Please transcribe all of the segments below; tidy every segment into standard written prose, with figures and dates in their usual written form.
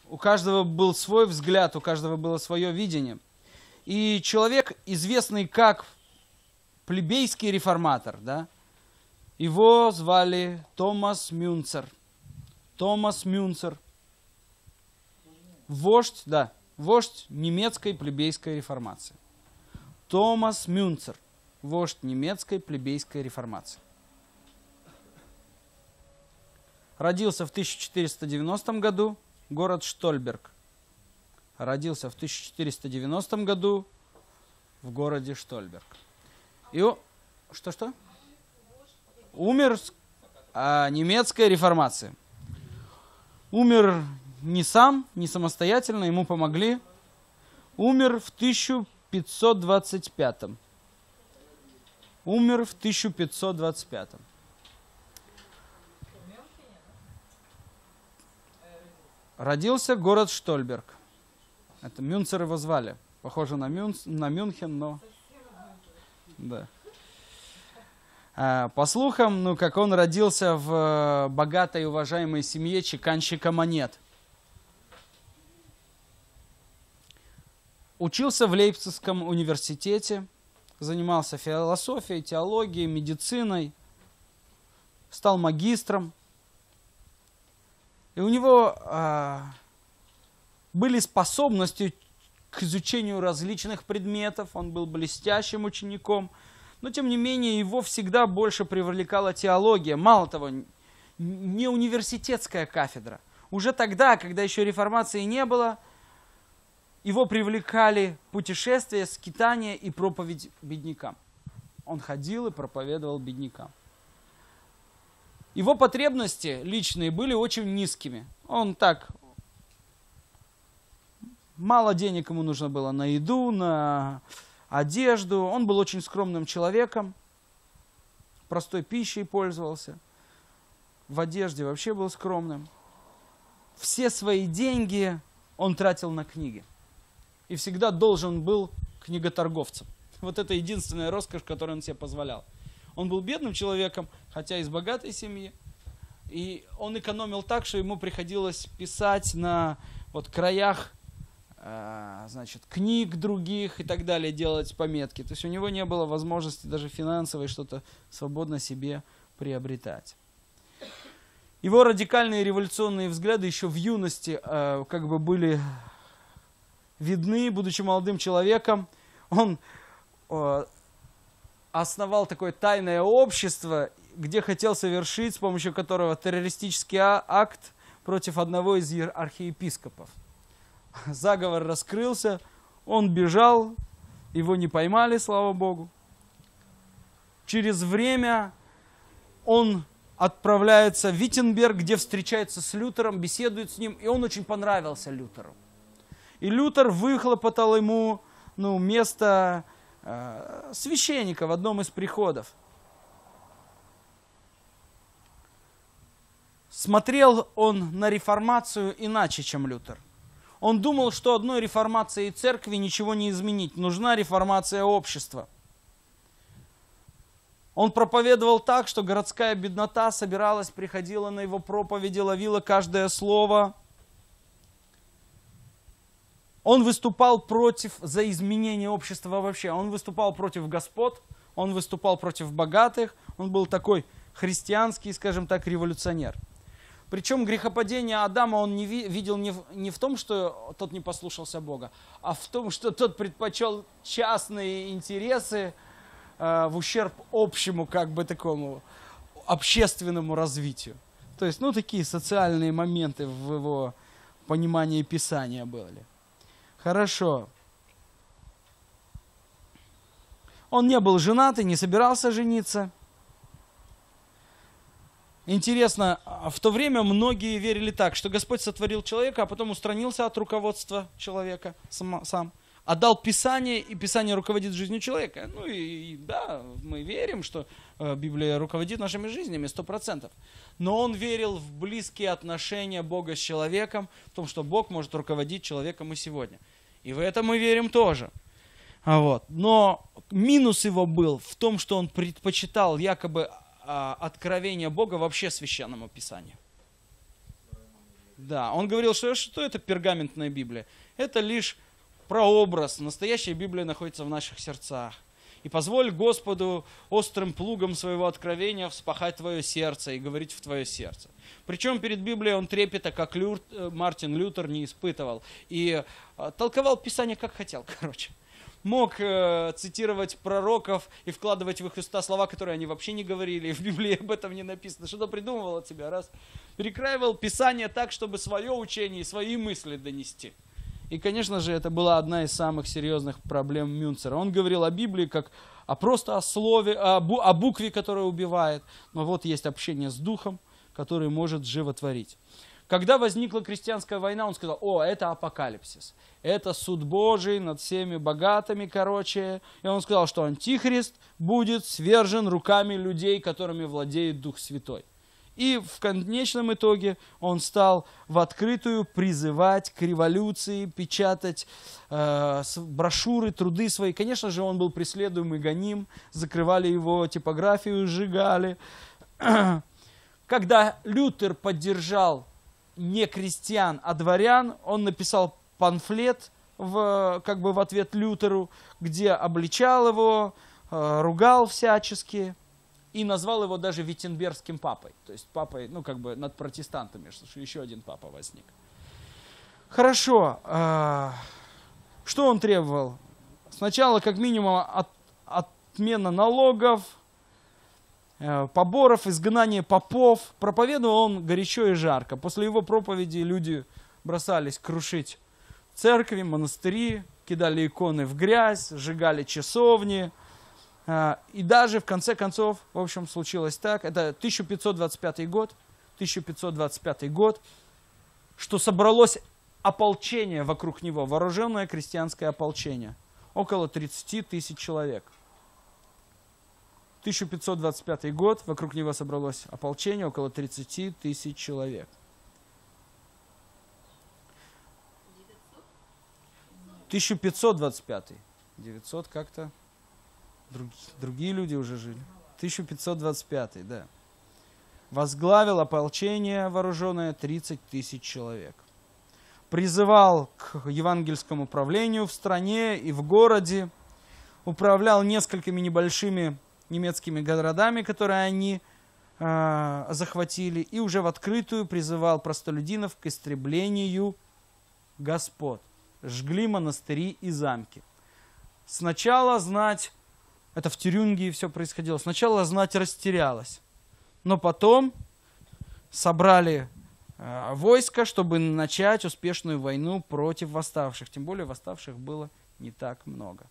у каждого был свой взгляд, у каждого было свое видение. И человек, известный как плебейский реформатор, да, его звали Томас Мюнцер. Томас Мюнцер. Вождь немецкой плебейской реформации. Томас Мюнцер. Вождь немецкой плебейской реформации. Родился в 1490 году, город Штольберг. Родился в 1490 году в городе Штольберг. Что? Умер немецкая реформация. Умер не сам, не самостоятельно, ему помогли. Умер в 1525. Умер в 1525. Родился город Штольберг. Это Мюнцер его звали. Похоже на Мюнхен, но... Да. По слухам, как он родился в богатой и уважаемой семье чеканщика монет. Учился в Лейпцигском университете, занимался философией, теологией, медициной, стал магистром. И у него были способности к изучению различных предметов, он был блестящим учеником, но тем не менее его всегда больше привлекала теология. Мало того, не университетская кафедра. Уже тогда, когда еще реформации не было, его привлекали путешествия, скитания и проповедь беднякам. Он ходил и проповедовал беднякам. Его потребности личные были очень низкими. Он так, мало денег ему нужно было на еду, на одежду. Он был очень скромным человеком, простой пищей пользовался, в одежде вообще был скромным. Все свои деньги он тратил на книги. И всегда должен был книготорговцем. Вот это единственная роскошь, которую он себе позволял. Он был бедным человеком, хотя из богатой семьи. И он экономил так, что ему приходилось писать на краях книг других и так далее, делать пометки. То есть у него не было возможности даже финансовой что-то свободно себе приобретать. Его радикальные революционные взгляды еще в юности были видны, будучи молодым человеком. Он основал такое тайное общество, где хотел совершить, с помощью которого террористический акт против одного из архиепископов. Заговор раскрылся, он бежал, его не поймали, слава Богу. Через время он отправляется в Виттенберг, где встречается с Лютером, беседует с ним, и он очень понравился Лютеру. И Лютер выхлопотал ему место священника в одном из приходов. Смотрел он на реформацию иначе, чем Лютер. Он думал, что одной реформацией церкви ничего не изменить. Нужна реформация общества. Он проповедовал так, что городская беднота собиралась, приходила на его проповеди, ловила каждое слово. Он выступал за изменение общества вообще. Он выступал против господ, он выступал против богатых. Он был такой христианский, скажем так, революционер. Причем грехопадение Адама он видел не в том, что тот не послушался Бога, а в том, что тот предпочел частные интересы в ущерб общему, такому общественному развитию. То есть, такие социальные моменты в его понимании Писания были. Хорошо. Он не был женат и не собирался жениться. Интересно, в то время многие верили так, что Господь сотворил человека, а потом устранился от руководства человека сам. Отдал Писание, и Писание руководит жизнью человека. Да, мы верим, что Библия руководит нашими жизнями 100%. Но он верил в близкие отношения Бога с человеком, в том, что Бог может руководить человеком и сегодня. И в это мы верим тоже. Но минус его был в том, что он предпочитал якобы откровение Бога вообще священному Писанию. Да, он говорил, что это пергаментная Библия? Это лишь прообраз. Настоящая Библия находится в наших сердцах. И позволь Господу острым плугом своего откровения вспахать твое сердце и говорить в твое сердце. Причем перед Библией он трепета, как Мартин Лютер, не испытывал. И толковал Писание как хотел, короче. Мог цитировать пророков и вкладывать в их уста слова, которые они вообще не говорили. И в Библии об этом не написано. Что-то придумывал от себя, раз. Перекраивал Писание так, чтобы свое учение и свои мысли донести. И, конечно же, это была одна из самых серьезных проблем Мюнцера. Он говорил о Библии как просто о слове, о букве, которая убивает. Но вот есть общение с Духом, который может животворить. Когда возникла крестьянская война, он сказал, это апокалипсис. Это суд Божий над всеми богатыми, короче. И он сказал, что Антихрист будет свержен руками людей, которыми владеет Дух Святой. И в конечном итоге он стал в открытую призывать к революции, печатать брошюры, труды свои. Конечно же, он был преследуем и гоним, закрывали его типографию, сжигали. Когда Лютер поддержал не крестьян, а дворян, он написал памфлет в ответ Лютеру, где обличал его, ругал всячески. И назвал его даже Виттенбергским папой. То есть папой, над протестантами, что еще один папа возник. Хорошо. Что он требовал? Сначала, как минимум, отмена налогов, поборов, изгнание попов. Проповедовал он горячо и жарко. После его проповеди люди бросались крушить церкви, монастыри, кидали иконы в грязь, сжигали часовни. И даже в конце концов, в общем, случилось так, это 1525 год, что собралось ополчение вокруг него, вооруженное крестьянское ополчение, около 30 тысяч человек. 1525 год, вокруг него собралось ополчение, около 30 тысяч человек. 1525. 900 как-то... Другие люди уже жили. 1525, да. Возглавил ополчение вооруженное 30 тысяч человек. Призывал к евангельскому правлению в стране и в городе. Управлял несколькими небольшими немецкими городами, которые они захватили. И уже в открытую призывал простолюдинов к истреблению господ. Жгли монастыри и замки. Сначала знать... Это в Тюрингии все происходило. Сначала знать растерялась. Но потом собрали войско, чтобы начать успешную войну против восставших. Тем более восставших было не так много.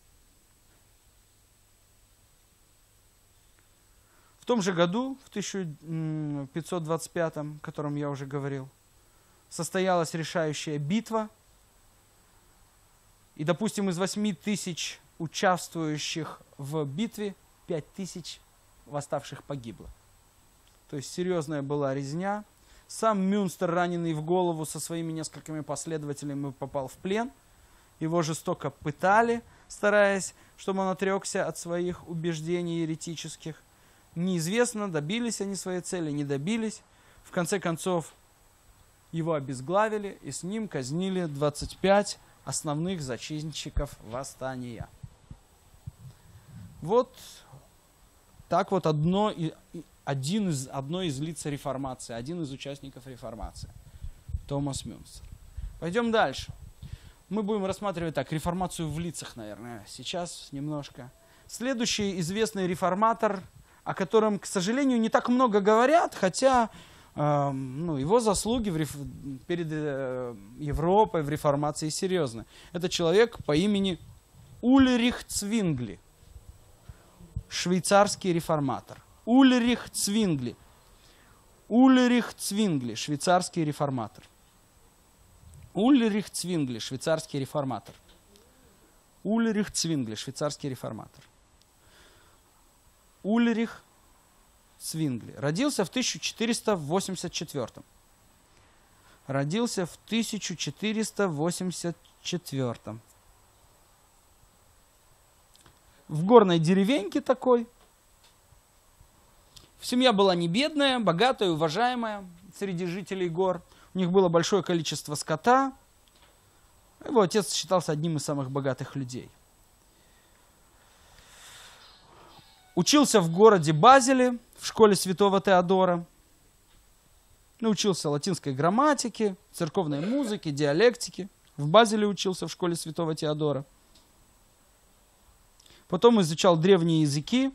В том же году, в 1525, о котором я уже говорил, состоялась решающая битва. И, допустим, из 8 тысяч участвующих в битве 5000 восставших погибло. То есть серьезная была резня. Сам Мюнстер, раненый в голову со своими несколькими последователями, попал в плен. Его жестоко пытали, стараясь, чтобы он отрекся от своих убеждений еретических. Неизвестно, добились они своей цели, не добились. В конце концов, его обезглавили и с ним казнили 25 основных зачинщиков восстания. Вот так вот одно из лиц реформации, один из участников реформации. Томас Мюнстер. Пойдем дальше. Мы будем рассматривать реформацию в лицах, наверное, сейчас немножко. Следующий известный реформатор, о котором, к сожалению, не так много говорят, хотя его заслуги перед Европой в реформации серьезны. Это человек по имени Ульрих Цвингли. Швейцарский реформатор. Ульрих Цвингли. Ульрих Цвингли, швейцарский реформатор. Ульрих Цвингли, швейцарский реформатор. Ульрих Цвингли, швейцарский реформатор. Ульрих Цвингли. Родился в 1484. Родился в 1484. В горной деревеньке такой. Семья была не бедная, богатая, уважаемая среди жителей гор. У них было большое количество скота. Его отец считался одним из самых богатых людей. Учился в городе Базеле, в школе святого Теодора. Научился латинской грамматике, церковной музыке, диалектике. В Базеле учился в школе святого Теодора. Потом изучал древние языки.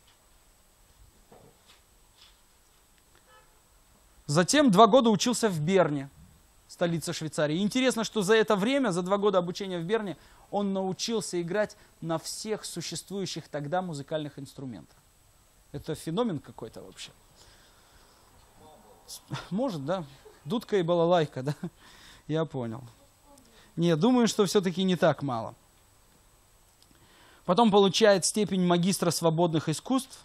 Затем 2 года учился в Берне, столице Швейцарии. Интересно, что за это время, за 2 года обучения в Берне, он научился играть на всех существующих тогда музыкальных инструментах. Это феномен какой-то вообще. Может, да. Дудка и балалайка, да. Я понял. Не, думаю, что все-таки не так мало. Потом получает степень магистра свободных искусств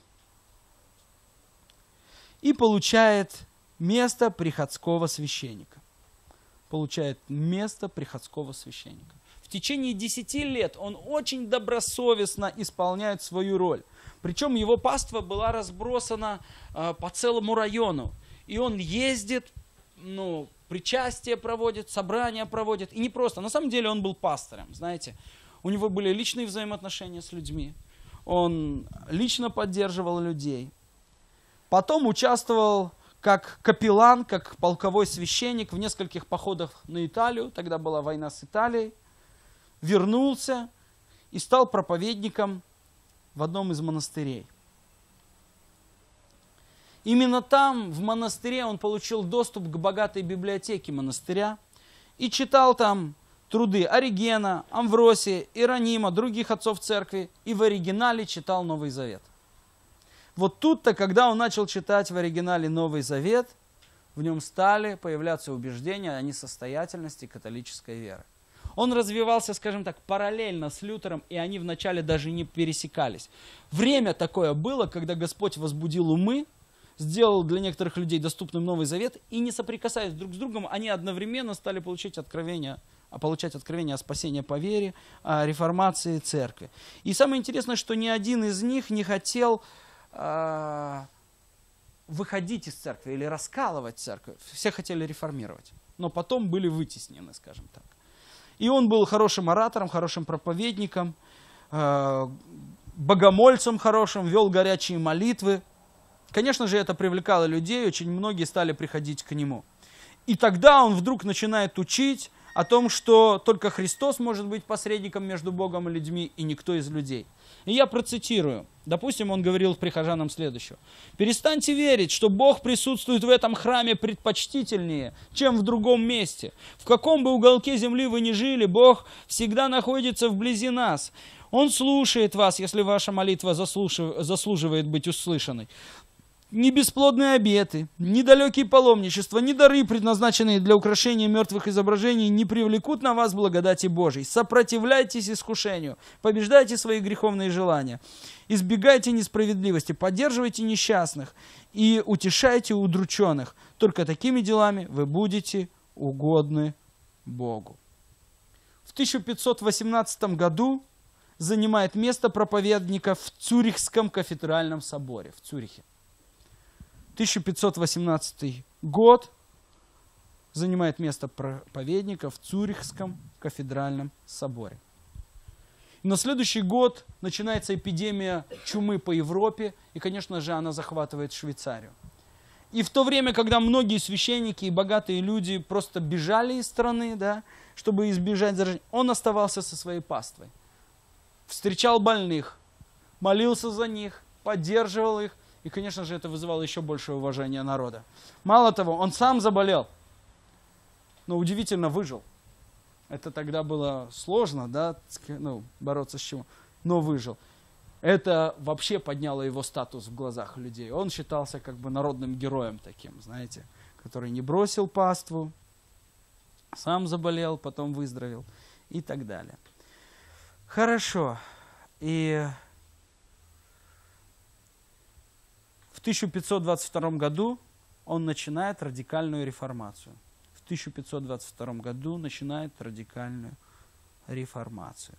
и получает место приходского священника. Получает место приходского священника. В течение 10 лет он очень добросовестно исполняет свою роль. Причем его паства была разбросана по целому району. И он ездит, причастие проводит, собрания проводит. И не просто. На самом деле он был пастором, знаете. У него были личные взаимоотношения с людьми. Он лично поддерживал людей. Потом участвовал как капеллан, как полковой священник в нескольких походах на Италию. Тогда была война с Италией. Вернулся и стал проповедником в одном из монастырей. Именно там, в монастыре, он получил доступ к богатой библиотеке монастыря и читал там труды Оригена, Амвросия, Иеронима, других отцов церкви, и в оригинале читал Новый Завет. Вот тут-то, когда он начал читать в оригинале Новый Завет, в нем стали появляться убеждения о несостоятельности католической веры. Он развивался, скажем так, параллельно с Лютером, и они вначале даже не пересекались. Время такое было, когда Господь возбудил умы, сделал для некоторых людей доступным Новый Завет, и не соприкасаясь друг с другом, они одновременно стали получать откровение о спасении по вере, о реформации церкви. И самое интересное, что ни один из них не хотел выходить из церкви или раскалывать церковь. Все хотели реформировать, но потом были вытеснены, скажем так. И он был хорошим оратором, хорошим проповедником, богомольцем хорошим, вел горячие молитвы. Конечно же, это привлекало людей, очень многие стали приходить к нему. И тогда он вдруг начинает учить о том, что только Христос может быть посредником между Богом и людьми, и никто из людей. И я процитирую. Допустим, он говорил прихожанам следующее. «Перестаньте верить, что Бог присутствует в этом храме предпочтительнее, чем в другом месте. В каком бы уголке земли вы ни жили, Бог всегда находится вблизи нас. Он слушает вас, если ваша молитва заслуживает быть услышанной. Ни бесплодные обеты, ни далекие паломничества, ни дары, предназначенные для украшения мертвых изображений, не привлекут на вас благодати Божией. Сопротивляйтесь искушению, побеждайте свои греховные желания, избегайте несправедливости, поддерживайте несчастных и утешайте удрученных. Только такими делами вы будете угодны Богу». В 1518 году занимает место проповедника в Цюрихском кафедральном соборе в Цюрихе. 1518 год, занимает место проповедника в Цюрихском кафедральном соборе. И на следующий год начинается эпидемия чумы по Европе, и, конечно же, она захватывает Швейцарию. И в то время, когда многие священники и богатые люди просто бежали из страны, да, чтобы избежать заражения, он оставался со своей паствой. Встречал больных, молился за них, поддерживал их. И, конечно же, это вызывало еще большее уважение народа. Мало того, он сам заболел, но удивительно выжил. Это тогда было сложно, да, бороться с чем, но выжил. Это вообще подняло его статус в глазах людей. Он считался как бы народным героем таким, знаете, который не бросил паству, сам заболел, потом выздоровел и так далее. Хорошо. И в 1522 году он начинает радикальную реформацию. В 1522 году начинает радикальную реформацию.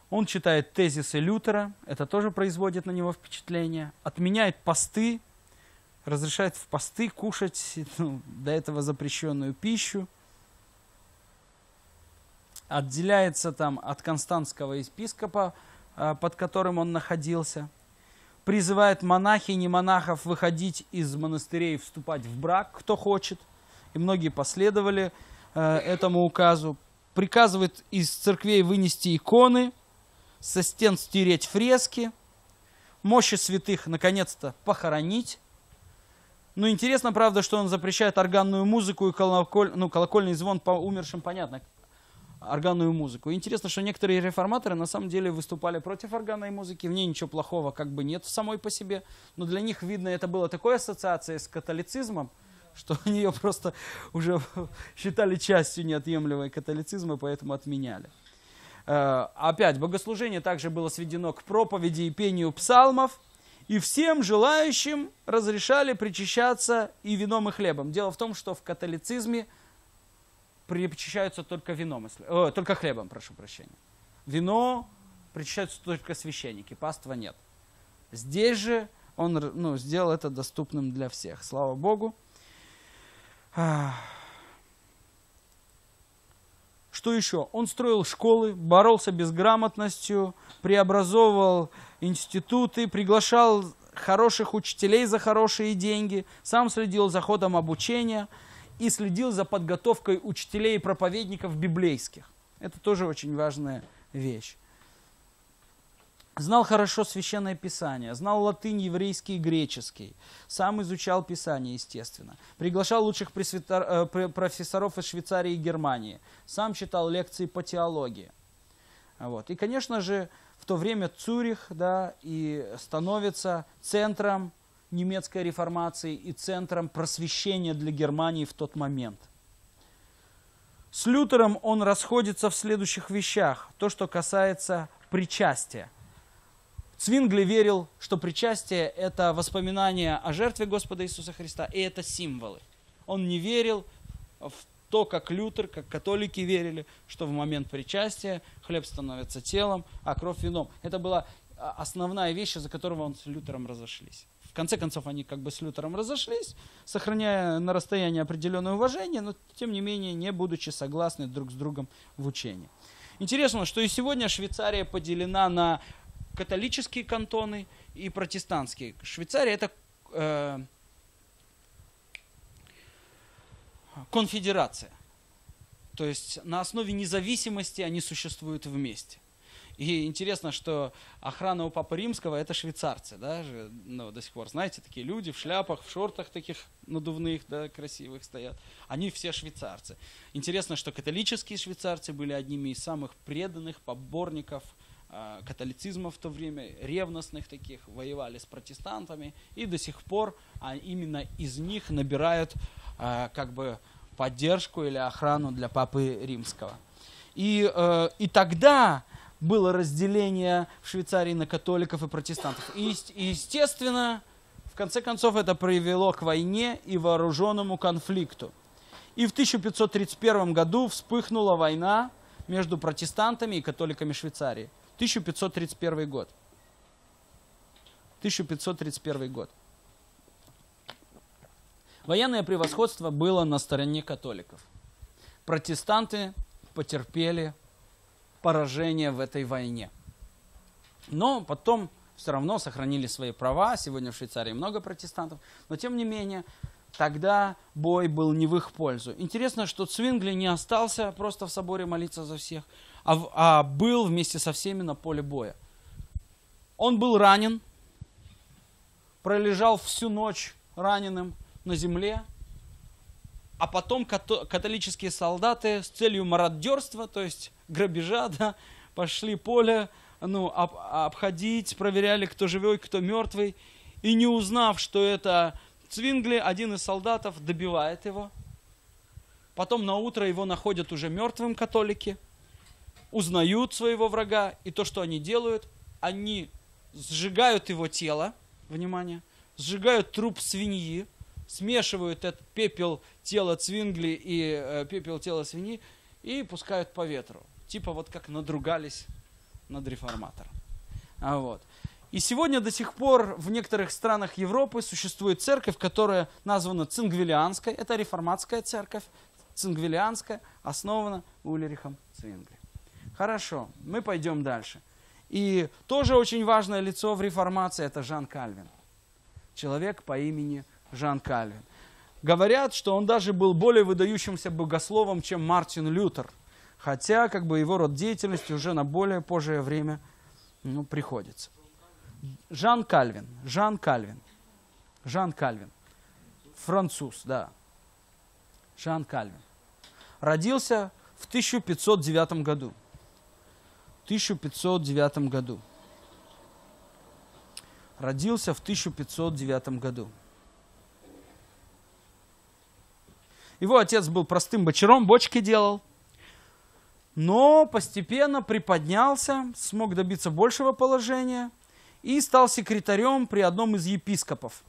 Он читает тезисы Лютера, это тоже производит на него впечатление. Отменяет посты, разрешает в посты кушать до этого запрещенную пищу. Отделяется там от константского епископа, под которым он находился. Призывает монахинь и монахов выходить из монастырей и вступать в брак, кто хочет. И многие последовали этому указу. Приказывает из церквей вынести иконы, со стен стереть фрески, мощи святых наконец-то похоронить. Но интересно, правда, что он запрещает органную музыку и колокольный звон по умершим, понятно, органную музыку. Интересно, что некоторые реформаторы на самом деле выступали против органной музыки, в ней ничего плохого как бы нет в самой по себе, но для них, видно, это было такой ассоциацией с католицизмом, что они ее просто уже считали частью неотъемлемой католицизма, поэтому отменяли. Опять, богослужение также было сведено к проповеди и пению псалмов, и всем желающим разрешали причащаться и вином, и хлебом. Дело в том, что в католицизме причащаются только вином, только хлебом, прошу прощения. Вино причащаются только священники, паства нет. Здесь же он сделал это доступным для всех, слава Богу. Что еще? Он строил школы, боролся безграмотностью, преобразовывал институты, приглашал хороших учителей за хорошие деньги, сам следил за ходом обучения и следил за подготовкой учителей и проповедников библейских. Это тоже очень важная вещь. Знал хорошо Священное Писание, знал латынь, еврейский и греческий. Сам изучал Писание, естественно. Приглашал лучших профессоров из Швейцарии и Германии. Сам читал лекции по теологии. Вот. И, конечно же, в то время Цюрих, да, и становится центром немецкой реформации и центром просвещения для Германии в тот момент. С Лютером он расходится в следующих вещах. То, что касается причастия. Цвингли верил, что причастие – это воспоминание о жертве Господа Иисуса Христа, и это символы. Он не верил в то, как Лютер, как католики верили, что в момент причастия хлеб становится телом, а кровь вином. Это была основная вещь, из-за которого он с Лютером разошлись. В конце концов, они как бы с Лютером разошлись, сохраняя на расстоянии определенное уважение, но тем не менее не будучи согласны друг с другом в учении. Интересно, что и сегодня Швейцария поделена на католические кантоны и протестантские. Швейцария – это конфедерация. То есть на основе независимости они существуют вместе. И интересно, что охрана у Папы Римского – это швейцарцы. Да? До сих пор, знаете, такие люди в шляпах, в шортах таких надувных, да, красивых стоят. Они все швейцарцы. Интересно, что католические швейцарцы были одними из самых преданных поборников католицизма в то время, ревностных таких, воевали с протестантами, и до сих пор именно из них набирают как бы поддержку или охрану для Папы Римского. И тогда было разделение в Швейцарии на католиков и протестантов. И естественно, в конце концов, это привело к войне и вооруженному конфликту. И в 1531 году вспыхнула война между протестантами и католиками Швейцарии. 1531 год. 1531 год. Военное превосходство было на стороне католиков. Протестанты потерпели поражение в этой войне. Но потом все равно сохранили свои права. Сегодня в Швейцарии много протестантов. Но тем не менее, тогда бой был не в их пользу. Интересно, что Цвингли не остался просто в соборе молиться за всех, а был вместе со всеми на поле боя. Он был ранен, пролежал всю ночь раненым на земле, а потом католические солдаты с целью мародерства, то есть грабежа, да, пошли поле обходить, проверяли, кто живой, кто мертвый, и не узнав, что это Цвингли, один из солдатов добивает его. Потом на утро его находят уже мертвым католики, узнают своего врага, и то, что они делают, они сжигают его тело, внимание, сжигают труп свиньи, смешивают этот пепел тела Цвингли и пепел тела свиньи и пускают по ветру. Типа вот как надругались над реформатором. Вот. И сегодня до сих пор в некоторых странах Европы существует церковь, которая названа Цингвилианской. Это реформатская церковь, Цингвилианская, основана Ульрихом Цвингли. Хорошо, мы пойдем дальше. И тоже очень важное лицо в реформации – это Жан Кальвин. Человек по имени Жан Кальвин. Говорят, что он даже был более выдающимся богословом, чем Мартин Лютер. Хотя как бы его род деятельности уже на более позже время приходится. Жан Кальвин. Жан Кальвин. Жан Кальвин. Француз, да. Жан Кальвин. Родился в 1509 году. 1509 году. Родился в 1509 году. Его отец был простым бочаром, бочки делал. Но постепенно приподнялся, смог добиться большего положения и стал секретарем при одном из епископов.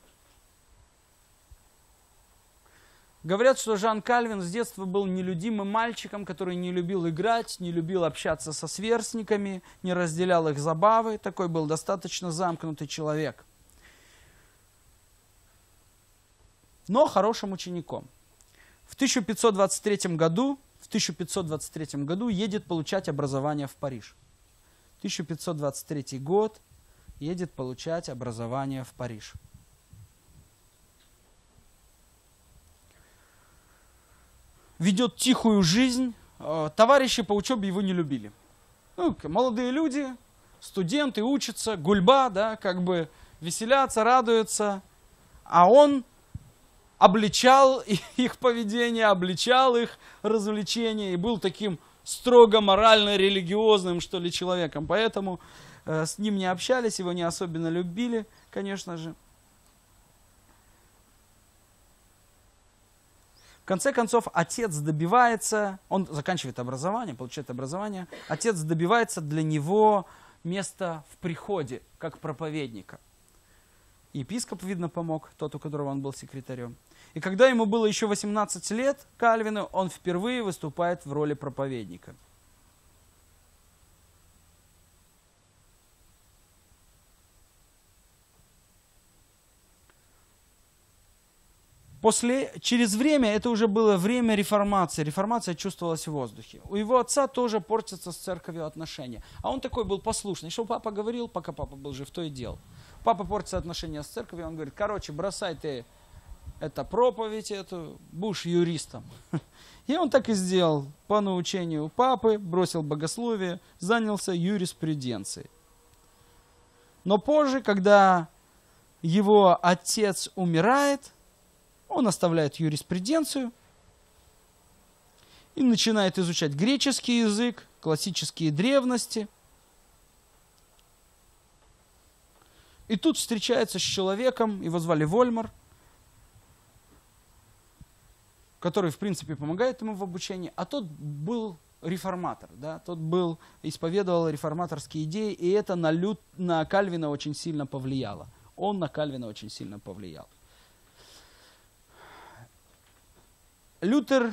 Говорят, что Жан Кальвин с детства был нелюдимым мальчиком, который не любил играть, не любил общаться со сверстниками, не разделял их забавы. Такой был достаточно замкнутый человек. Но хорошим учеником. В 1523 году едет получать образование в Париж. 1523 год едет получать образование в Париж. Ведет тихую жизнь. Товарищи по учебе его не любили. Молодые люди, студенты учатся, гульба, да, как бы веселятся, радуются. А он обличал их поведение, обличал их развлечения и был таким строго морально-религиозным, что ли, человеком. Поэтому с ним не общались, его не особенно любили, конечно же. В конце концов, отец добивается, он заканчивает образование, получает образование, отец добивается для него места в приходе, как проповедника. Епископ, видно, помог, тот, у которого он был секретарем. И когда ему было еще 18 лет, Кальвину, он впервые выступает в роли проповедника. Через время, это уже было время реформации. Реформация чувствовалась в воздухе. У его отца тоже портятся с церковью отношения. А он такой был послушный. Что папа говорил, пока папа был жив, то и делал. Папа портится отношения с церковью, он говорит, короче, бросай ты проповедь эту, будешь юристом. И он так и сделал. По научению папы бросил богословие, занялся юриспруденцией. Но позже, когда его отец умирает, он оставляет юриспруденцию и начинает изучать греческий язык, классические древности. И тут встречается с человеком, его звали Вольмар, который, в принципе, помогает ему в обучении, а тот был реформатор, да? Тот исповедовал реформаторские идеи, и это на Кальвина очень сильно повлияло. Он на Кальвина очень сильно повлиял. Лютер,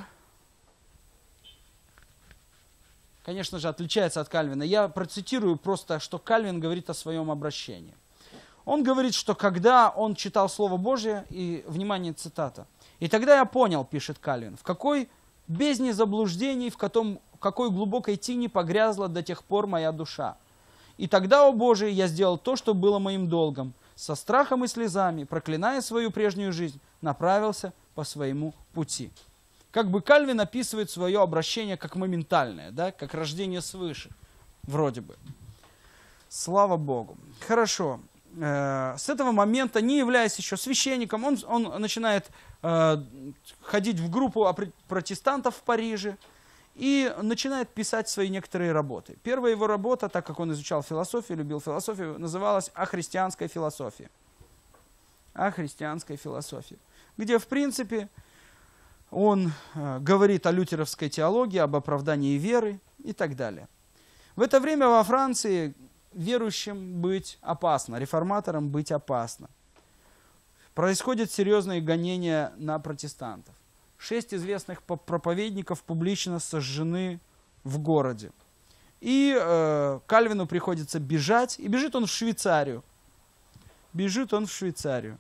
конечно же, отличается от Кальвина. Я процитирую просто, что Кальвин говорит о своем обращении. Он говорит, что когда он читал Слово Божие, и, внимание, цитата, «И тогда я понял, — пишет Кальвин, — в какой бездне заблуждений, в какой глубокой тени погрязла до тех пор моя душа. И тогда, о Боже, я сделал то, что было моим долгом, со страхом и слезами, проклиная свою прежнюю жизнь, направился по своему пути». Как бы Кальвин описывает свое обращение как моментальное, да, как рождение свыше, вроде бы. Слава Богу. Хорошо. С этого момента, не являясь еще священником, он начинает ходить в группу протестантов в Париже и начинает писать свои некоторые работы. Первая его работа, так как он изучал философию, любил философию, называлась «О христианской философии». О христианской философии. Где, в принципе, он говорит о лютеровской теологии, об оправдании веры и так далее. В это время во Франции верующим быть опасно, реформаторам быть опасно. Происходят серьезные гонения на протестантов. 6 известных проповедников публично сожжены в городе. И Кальвину приходится бежать, и бежит он в Швейцарию. Бежит он в Швейцарию.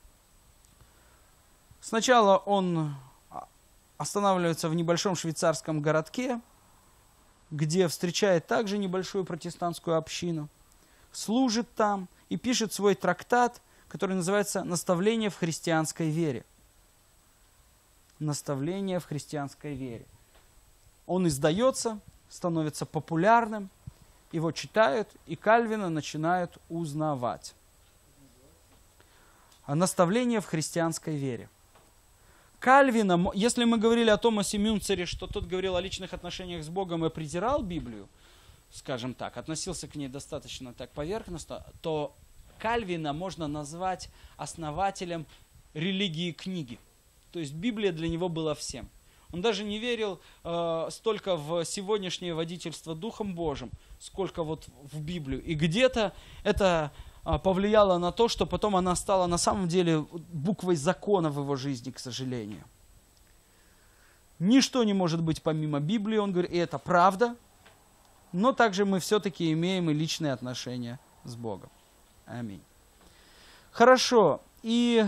Сначала он останавливается в небольшом швейцарском городке, где встречает также небольшую протестантскую общину, служит там и пишет свой трактат, который называется «Наставление в христианской вере». Наставление в христианской вере. Он издается, становится популярным, его читают, и Кальвина начинают узнавать. Наставление в христианской вере. Кальвина, если мы говорили о Томасе Мюнцере, что тот говорил о личных отношениях с Богом и презирал Библию, скажем так, относился к ней достаточно так поверхностно, то Кальвина можно назвать основателем религии книги. То есть Библия для него была всем. Он даже не верил столько в сегодняшнее водительство Духом Божьим, сколько вот в Библию. И где-то это повлияло на то, что потом она стала на самом деле буквой закона в его жизни, к сожалению. Ничто не может быть помимо Библии, он говорит, и это правда, но также мы все-таки имеем и личные отношения с Богом. Аминь. Хорошо, и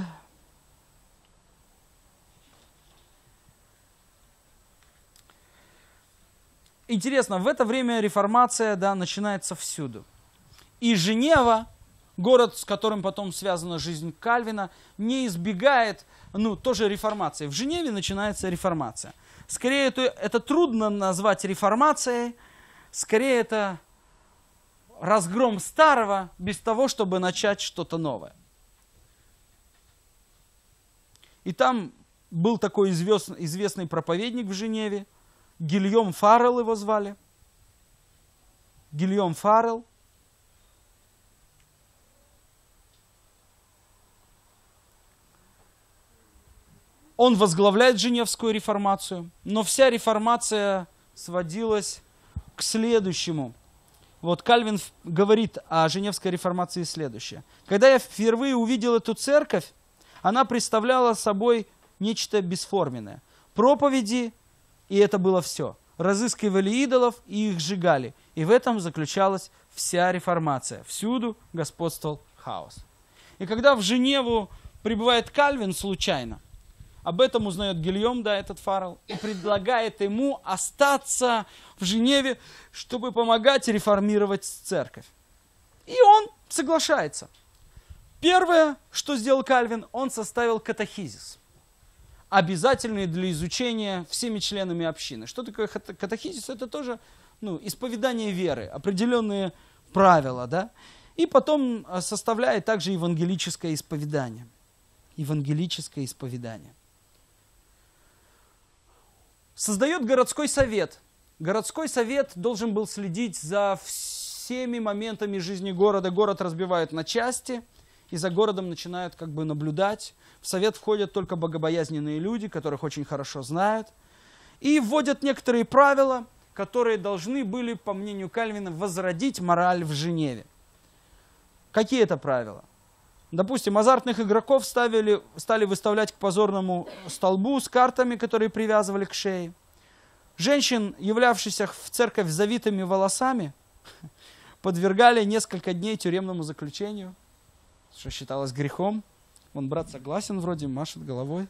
интересно, в это время реформация, да, начинается всюду. И Женева, город, с которым потом связана жизнь Кальвина, не избегает, тоже реформации. В Женеве начинается реформация. Скорее, это трудно назвать реформацией, скорее это разгром старого, без того, чтобы начать что-то новое. И там был такой известный проповедник в Женеве, Гильом Фаррелл его звали. Гильом Фаррелл. Он возглавляет Женевскую реформацию, но вся реформация сводилась к следующему. Вот Кальвин говорит о Женевской реформации следующее. Когда я впервые увидел эту церковь, она представляла собой нечто бесформенное. Проповеди, и это было все. Разыскивали идолов и их сжигали. И в этом заключалась вся реформация. Всюду господствовал хаос. И когда в Женеву прибывает Кальвин случайно, об этом узнает Гильом, да, этот Фаррелл, и предлагает ему остаться в Женеве, чтобы помогать реформировать церковь. И он соглашается. Первое, что сделал Кальвин, он составил катехизис, обязательный для изучения всеми членами общины. Что такое катехизис? Это тоже исповедание веры, определенные правила, да? И потом составляет также евангелическое исповедание. Евангелическое исповедание. Создает городской совет. Городской совет должен был следить за всеми моментами жизни города. Город разбивают на части, и за городом начинают наблюдать. В совет входят только богобоязненные люди, которых очень хорошо знают. И вводят некоторые правила, которые должны были, по мнению Кальвина, возродить мораль в Женеве. Какие это правила? Допустим, азартных игроков стали выставлять к позорному столбу с картами, которые привязывали к шее. Женщин, являвшихся в церковь с завитыми волосами, подвергали несколько дней тюремному заключению, что считалось грехом. Вон брат согласен вроде, машет головой.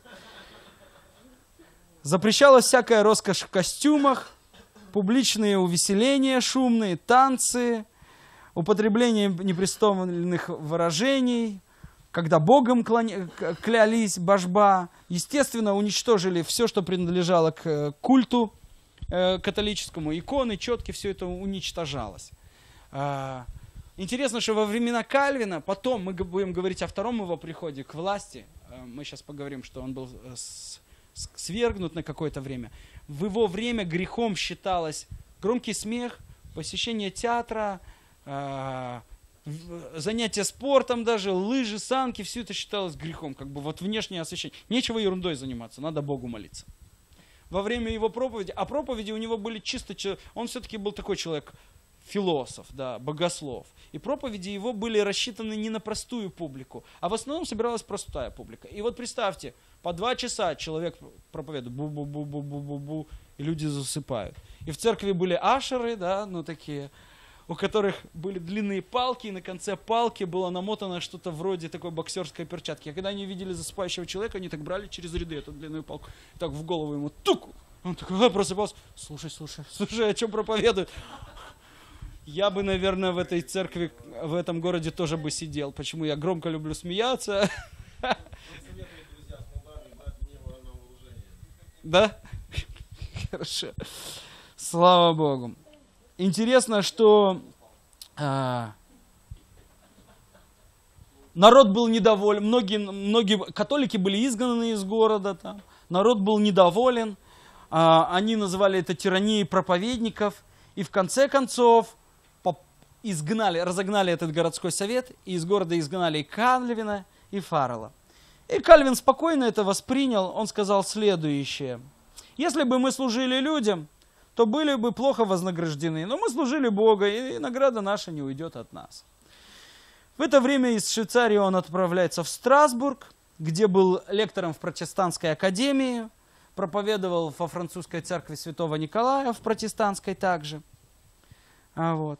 Запрещалась всякая роскошь в костюмах, публичные увеселения шумные, танцы, употребление непристойных выражений, когда Богом клялись, божба. Естественно, уничтожили все, что принадлежало к культу католическому, иконы, четки, все это уничтожалось. Интересно, что во времена Кальвина, потом мы будем говорить о втором его приходе к власти, мы сейчас поговорим, что он был свергнут на какое-то время. В его время грехом считалось громкий смех, посещение театра, занятия спортом даже, лыжи, санки, все это считалось грехом, внешнее освящение. Нечего ерундой заниматься, надо Богу молиться. Во время его проповеди, а проповеди у него были чисто, он все-таки был такой человек философ, да, богослов. И проповеди его были рассчитаны не на простую публику, а в основном собиралась простая публика. И вот представьте, по 2 часа человек проповедует, бу-бу-бу-бу-бу-бу-бу, и люди засыпают. И в церкви были ашеры, да, ну такие, у которых были длинные палки, и на конце палки было намотано что-то вроде такой боксерской перчатки. А когда они видели засыпающего человека, они так брали через ряды эту длинную палку, и так в голову ему тук. Он такой просыпался, слушай, о чем проповедует? Я бы, наверное, в этой церкви, в этом городе тоже бы сидел. Почему я громко люблю смеяться. Да? Хорошо. Слава Богу. Интересно, что народ был недоволен. Многие католики были изгнаны из города. Там. Народ был недоволен. Они называли это тиранией проповедников. И в конце концов разогнали этот городской совет. И из города изгнали и Кальвина, и Фаррелла. И Кальвин спокойно это воспринял. Он сказал следующее. Если бы мы служили людям, то были бы плохо вознаграждены. Но мы служили Богу, и награда наша не уйдет от нас. В это время из Швейцарии он отправляется в Страсбург, где был лектором в протестантской академии, проповедовал во французской церкви святого Николая, в протестантской также. Вот.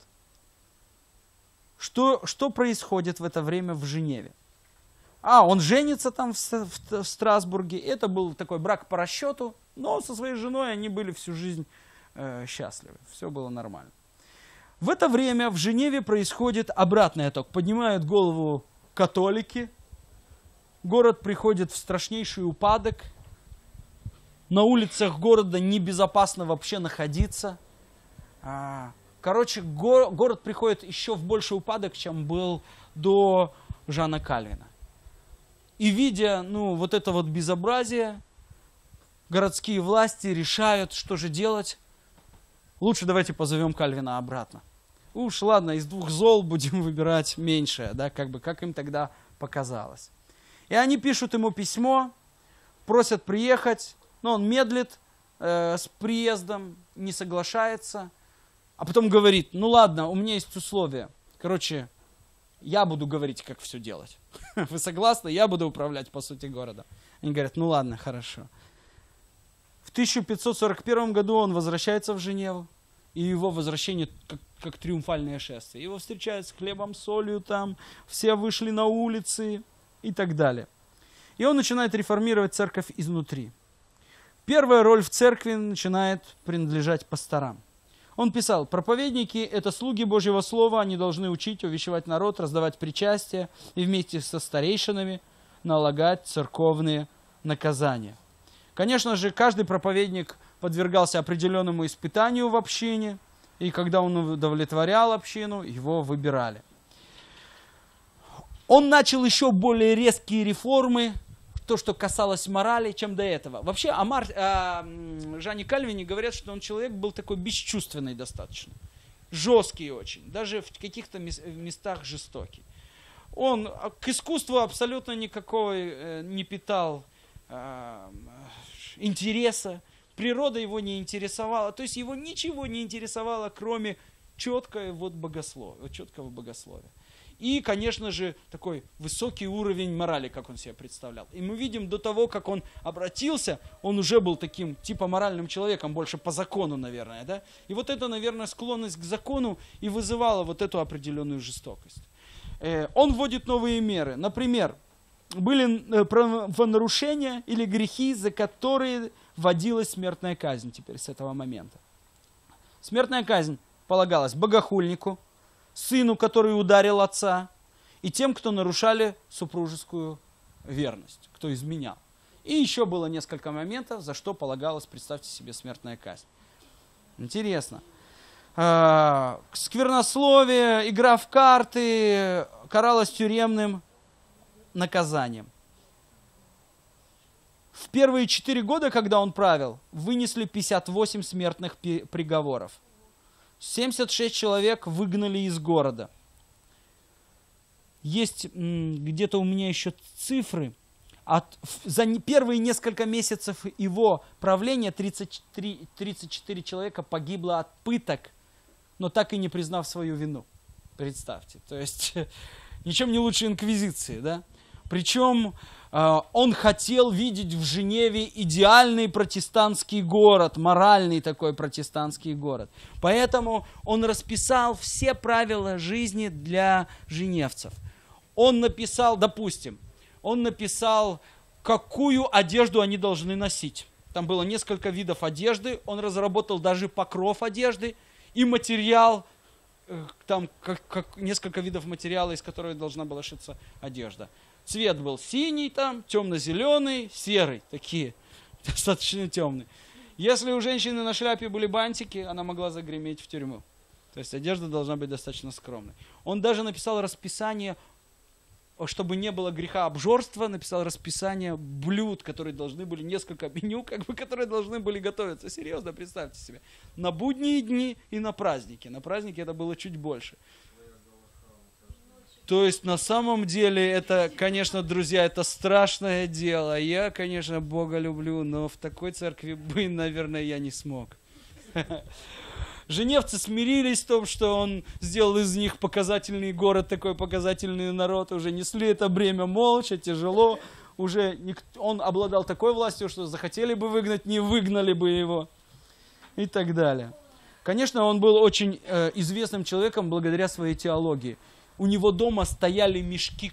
Что происходит в это время в Женеве? Он женится там в Страсбурге. Это был такой брак по расчету, но со своей женой они были всю жизнь счастливы. Все было нормально. В это время в Женеве происходит обратный отток. Поднимают голову католики. Город приходит в страшнейший упадок. На улицах города небезопасно вообще находиться. Короче, город приходит еще в больший упадок, чем был до Жана Кальвина. И видя, вот это вот безобразие, городские власти решают, что же делать. Лучше давайте позовем Кальвина обратно. Уж ладно, из 2 зол будем выбирать меньшее, да, как им тогда показалось. И они пишут ему письмо, просят приехать, но он медлит с приездом, не соглашается, а потом говорит, ладно, у меня есть условия. Короче, я буду говорить, как все делать. Вы согласны? Я буду управлять, по сути, городом. Они говорят, ладно, хорошо. В 1541 году он возвращается в Женеву, и его возвращение как триумфальное шествие. Его встречают с хлебом, солью там, все вышли на улицы и так далее. И он начинает реформировать церковь изнутри. Первая роль в церкви начинает принадлежать пасторам. Он писал, проповедники – это слуги Божьего Слова, они должны учить, увещевать народ, раздавать причастие и вместе со старейшинами налагать церковные наказания. Конечно же, каждый проповедник подвергался определенному испытанию в общине, и когда он удовлетворял общину, его выбирали. Он начал еще более резкие реформы, то, что касалось морали, чем до этого. Вообще о Жане Кальвине говорят, что он человек был такой бесчувственный достаточно, жесткий очень, даже в каких-то местах жестокий. Он к искусству абсолютно никакого не питал интереса, природа его не интересовала, то есть его ничего не интересовало, кроме четкого богословия. И, конечно же, такой высокий уровень морали, как он себе представлял. И мы видим, до того, как он обратился, он уже был таким типа моральным человеком, больше по закону, наверное. Да? И вот это, наверное, склонность к закону и вызывала вот эту определенную жестокость. Он вводит новые меры. Например, были правонарушения или грехи, за которые вводилась смертная казнь теперь с этого момента. Смертная казнь полагалась богохульнику, сыну, который ударил отца, и тем, кто нарушали супружескую верность, кто изменял. И еще было несколько моментов, за что полагалась, представьте себе, смертная казнь. Интересно. Сквернословие, игра в карты каралась тюремным наказанием. В первые 4 года, когда он правил, вынесли 58 смертных приговоров. 76 человек выгнали из города. Есть где-то у меня еще цифры. За первые несколько месяцев его правления 34 человека погибло от пыток. но так и не признав свою вину. Представьте, то есть ничем не лучше инквизиции, да? Причем он хотел видеть в Женеве идеальный протестантский город, моральный такой протестантский город. Поэтому он расписал все правила жизни для женевцев. Он написал, допустим, какую одежду они должны носить. Там было несколько видов одежды, он разработал даже покров одежды и материал, там несколько видов материала, из которых должна была шиться одежда. Цвет был синий, там, темно-зеленый, серый, такие, достаточно темные. Если у женщины на шляпе были бантики, она могла загреметь в тюрьму. То есть одежда должна быть достаточно скромной. Он даже написал расписание, чтобы не было греха обжорства, написал расписание блюд, которые должны были, несколько меню, которые должны были готовиться. Серьезно, представьте себе. На будние дни и на праздники. На праздники это было чуть больше. То есть на самом деле это, конечно, друзья, это страшное дело. Я, конечно, Бога люблю, но в такой церкви бы, наверное, я не смог. Женевцы смирились с том, что он сделал из них показательный город, такой показательный народ. Уже несли это бремя молча, тяжело. Уже он обладал такой властью, что захотели бы выгнать, не выгнали бы его. И так далее. Конечно, он был очень известным человеком благодаря своей теологии. У него дома стояли мешки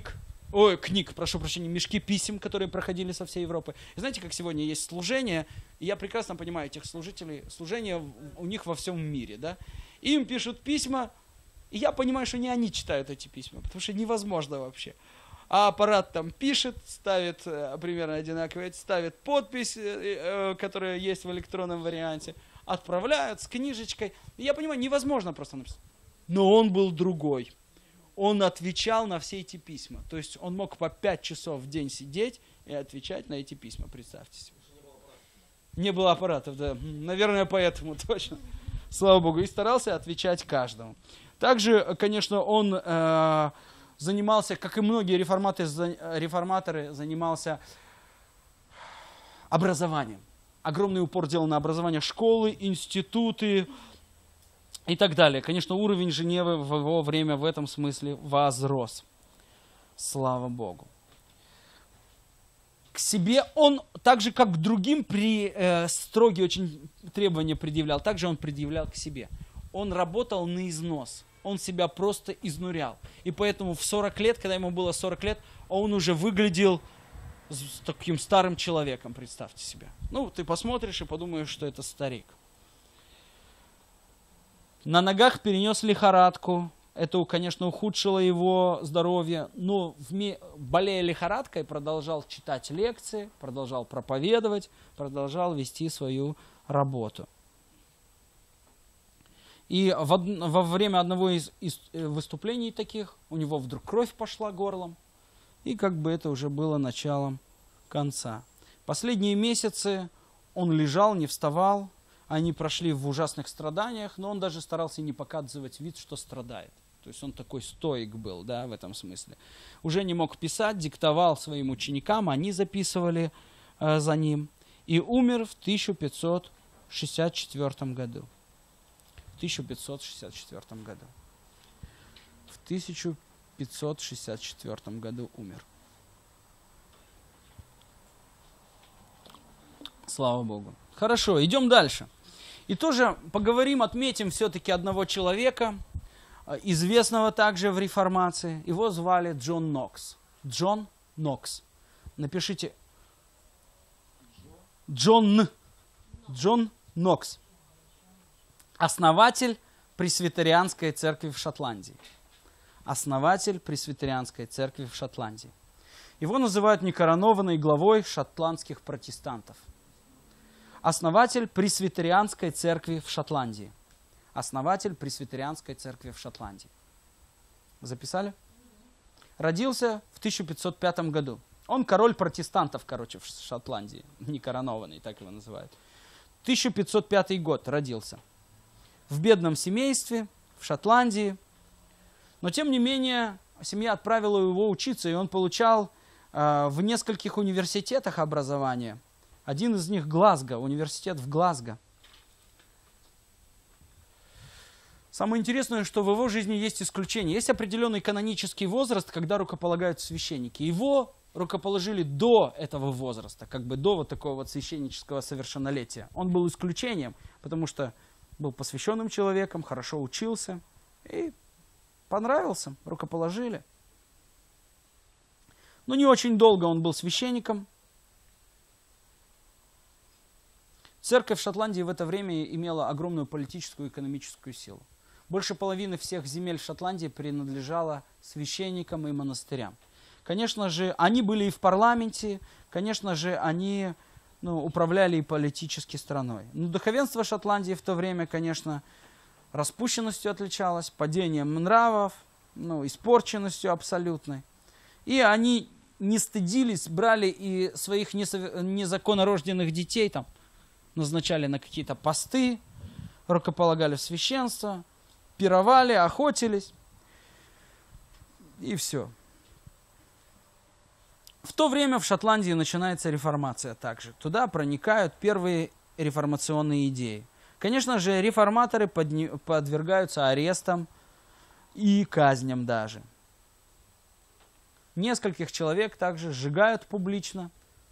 мешки писем, которые проходили со всей Европы. И знаете, как сегодня есть служение, и я прекрасно понимаю этих служителей, служение у них во всем мире, да? Им пишут письма, и я понимаю, что не они читают эти письма, потому что невозможно вообще. А аппарат там пишет, ставит примерно одинаково, ставит подпись, которая есть в электронном варианте, отправляют с книжечкой. И я понимаю, невозможно просто написать. Но он был другой. Он отвечал на все эти письма. То есть он мог по 5 часов в день сидеть и отвечать на эти письма, представьте себе. Не было аппаратов, да. Наверное, поэтому точно. Слава Богу. И старался отвечать каждому. Также, конечно, он занимался, как и многие реформаторы, занимался образованием. Огромный упор делал на образование, школы, институты и так далее. Конечно, уровень Женевы в его время в этом смысле возрос. Слава Богу. К себе он, так же как к другим, строгие очень требования предъявлял, также он предъявлял к себе. Он работал на износ, он себя просто изнурял. И поэтому в 40 лет, когда ему было 40 лет, он уже выглядел таким старым человеком, представьте себе. Ну, ты посмотришь и подумаешь, что это старик. На ногах перенес лихорадку. Это, конечно, ухудшило его здоровье. Но, болея лихорадкой, продолжал читать лекции, продолжал проповедовать, продолжал вести свою работу. И во время одного из выступлений таких у него вдруг кровь пошла горлом. И как бы это уже было началом конца. Последние месяцы он лежал, не вставал. Они прошли в ужасных страданиях, но он даже старался не показывать вид, что страдает. То есть он такой стоик был, да, в этом смысле. Уже не мог писать, диктовал своим ученикам, они записывали за ним. И умер в 1564 году. В 1564 году. В 1564 году умер. Слава Богу. Хорошо, идем дальше. И тоже поговорим, отметим все-таки одного человека, известного также в реформации. Его звали Джон Нокс. Джон Нокс. Напишите. Джон Нокс. Основатель Пресвитерианской церкви в Шотландии. Основатель Пресвитерианской церкви в Шотландии. Его называют некоронованной главой шотландских протестантов. Основатель Пресвитерианской церкви в Шотландии. Основатель Пресвитерианской церкви в Шотландии. Записали? Родился в 1505 году. Он король протестантов, короче, в Шотландии. Некоронованный, так его называют. 1505 год родился. В бедном семействе, в Шотландии. Но, тем не менее, семья отправила его учиться, и он получал в нескольких университетах образование. Один из них Глазго, университет в Глазго. Самое интересное, что в его жизни есть исключение. Есть определенный канонический возраст, когда рукополагают священники. Его рукоположили до этого возраста, как бы до вот такого вот священнического совершеннолетия. Он был исключением, потому что был посвященным человеком, хорошо учился и понравился, рукоположили. Но не очень долго он был священником. Церковь в Шотландии в это время имела огромную политическую и экономическую силу. Больше половины всех земель Шотландии принадлежало священникам и монастырям. Конечно же, они были и в парламенте, конечно же, они управляли и политически страной. Но духовенство Шотландии в то время, конечно, распущенностью отличалось, падением нравов, испорченностью абсолютной. И они не стыдились, брали и своих незаконнорожденных детей, там, назначали на какие-то посты, рукополагали в священство, пировали, охотились, и все. В то время в Шотландии начинается реформация также. Туда проникают первые реформационные идеи. Конечно же, реформаторы подвергаются арестам и казням даже. Нескольких человек также сжигают публично,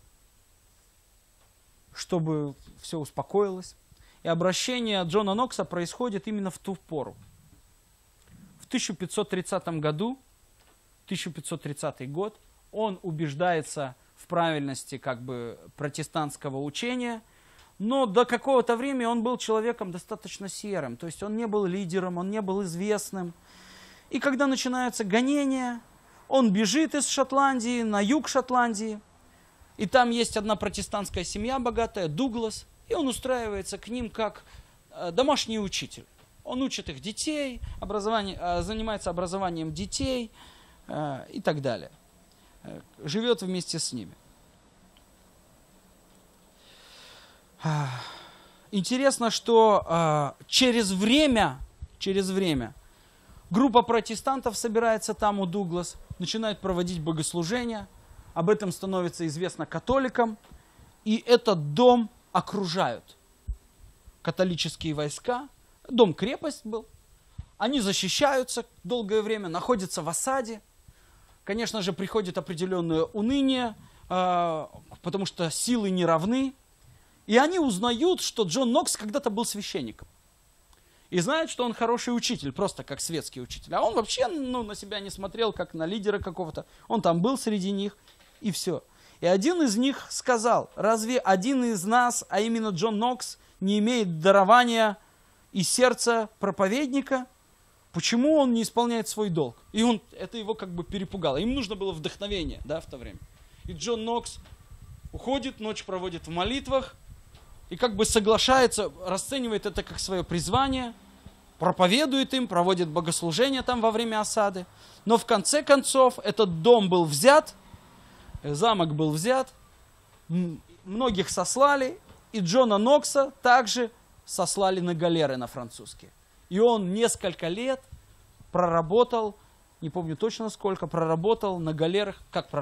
чтобы все успокоилось. И обращение Джона Нокса происходит именно в ту пору. В 1530 году, 1530 год, он убеждается в правильности протестантского учения, но до какого-то времени он был человеком достаточно серым, то есть он не был лидером, он не был известным. И когда начинаются гонения, он бежит из Шотландии на юг Шотландии, и там есть одна протестантская семья богатая, Дуглас, и он устраивается к ним как домашний учитель. Он учит их детей, занимается образованием детей и так далее. Живет вместе с ними. Интересно, что через время группа протестантов собирается там у Дуглас, начинает проводить богослужения, об этом становится известно католикам, и этот дом окружают католические войска, дом-крепость был, они защищаются долгое время, находятся в осаде. Конечно же, приходит определенное уныние, потому что силы не равны. И они узнают, что Джон Нокс когда-то был священником. И знают, что он хороший учитель, просто как светский учитель. А он вообще на себя не смотрел, как на лидера какого-то. Он там был среди них, и все. И один из них сказал: разве один из нас, а именно Джон Нокс, не имеет дарования и сердца проповедника? Почему он не исполняет свой долг? И это его перепугало. Им нужно было вдохновение, в то время. И Джон Нокс уходит, ночь проводит в молитвах, и соглашается, расценивает это как свое призвание, проповедует им, проводит богослужение там во время осады. Но в конце концов этот дом был взят, замок был взят, многих сослали, и Джона Нокса также сослали на галеры на французские. И он несколько лет проработал, не помню точно сколько, проработал на галерах,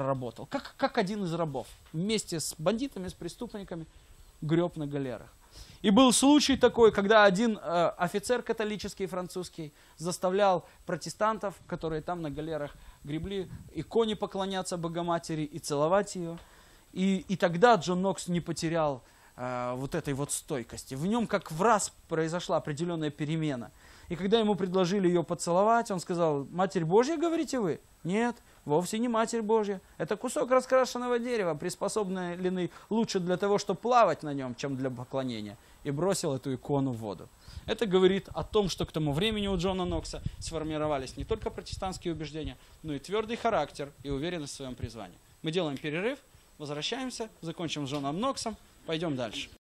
как один из рабов. Вместе с бандитами, с преступниками греб на галерах. И был случай такой, когда один офицер католический французский заставлял протестантов, которые там на галерах гребли, иконе поклоняться Богоматери и целовать ее. И тогда Джон Нокс не потерял этой стойкости. В нем как в раз произошла определенная перемена. И когда ему предложили ее поцеловать, он сказал: «Матерь Божья, говорите вы?» «Нет, вовсе не Матерь Божья. Это кусок раскрашенного дерева, приспособленный лучше для того, чтобы плавать на нем, чем для поклонения». И бросил эту икону в воду. Это говорит о том, что к тому времени у Джона Нокса сформировались не только протестантские убеждения, но и твердый характер и уверенность в своем призвании. Мы делаем перерыв, возвращаемся, закончим с Джоном Ноксом, пойдем дальше.